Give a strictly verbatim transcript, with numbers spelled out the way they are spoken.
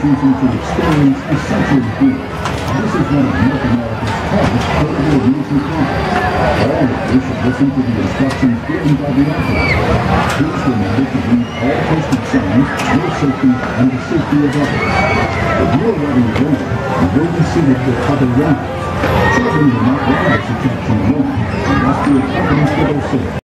choosing to experience essential good. This is one of North America's tallest portable amusement parks. All riders should listen to the instructions given by the operator. Please remember to read all posted signs, your safety, and the safety of others. If you are riding alone, you will be seated with other riders. Children will not ride this attraction alone and must be accompanied for their safety.